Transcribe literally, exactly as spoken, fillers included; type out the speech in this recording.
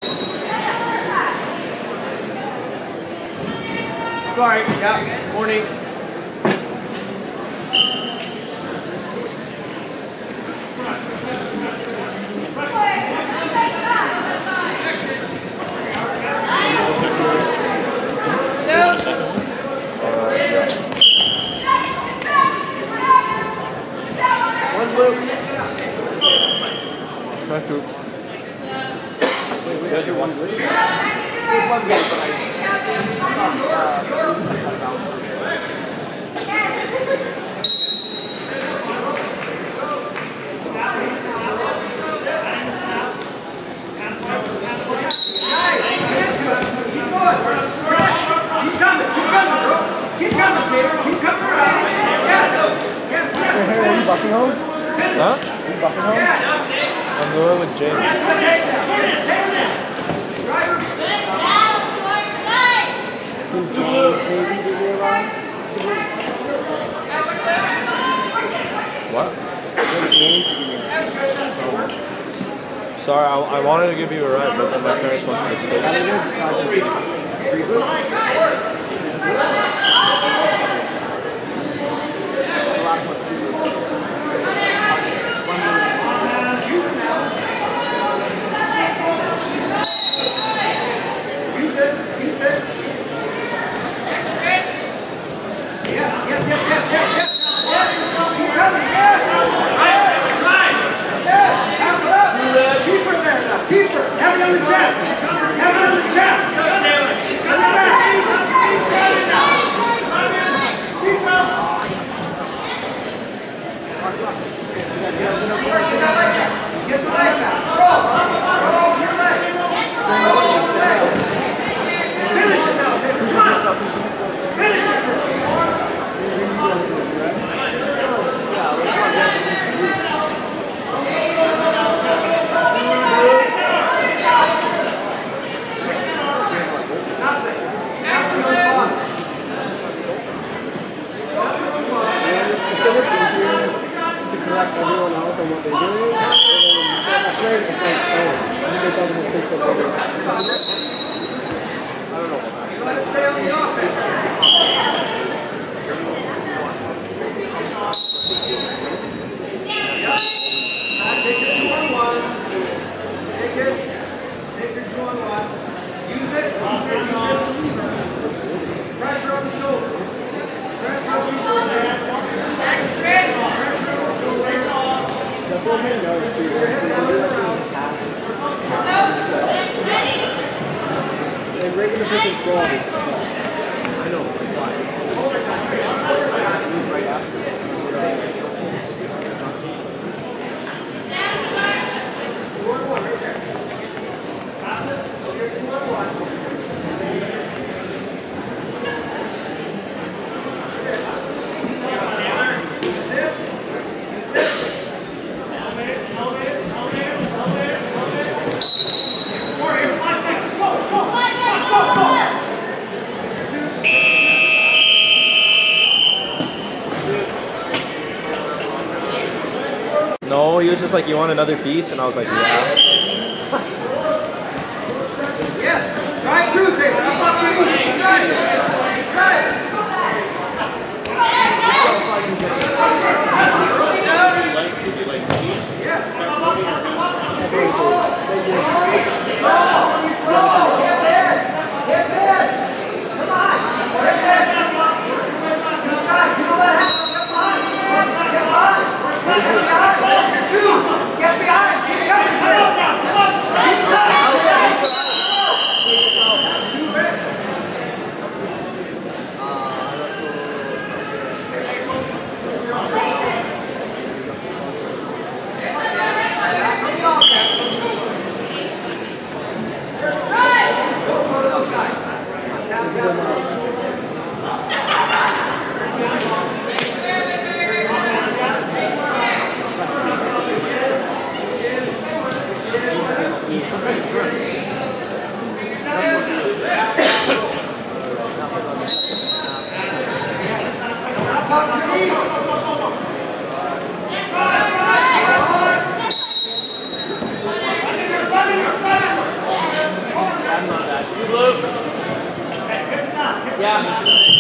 Sorry, yeah, morning. One blue. Back to. Wait, we got your one blue? There's one blue, but I... Keep coming, keep coming, bro. Keep coming, kid. Keep coming around. Yes, yes, yes. Hey, are you buffing home? Huh? Are you buffing home? I'm going with James. What? Sorry, I, I wanted to give you a ride, but then my parents wanted to stay. Keeper, have it on the chest. Have it on the chest. Come back. Seatbelt. Get the leg back. Roll. Roll your leg. Finish it now, baby. Come on. Finish it. To correct everyone else on what they're doing, and then that's right, it's like, oh, I think they've done the mistakes that they're doing. I don't know about that. So let's stay on the offense. Take your two on one. Take it. Take your two on one. Use it. Use it. Use it. Pressure on the shoulder. Pressure on the shoulder. That's what I know. They're breaking the freaking straw. I know. Why? Right after. Two on one right there. Pass it. You're two on one. No, he was just like, you want another piece? And I was like, yeah. Yes, right through there. How about you? Try it. Try it. Get behind! Keep going! Keep Luke. Okay, good stop. Good Yeah. stop.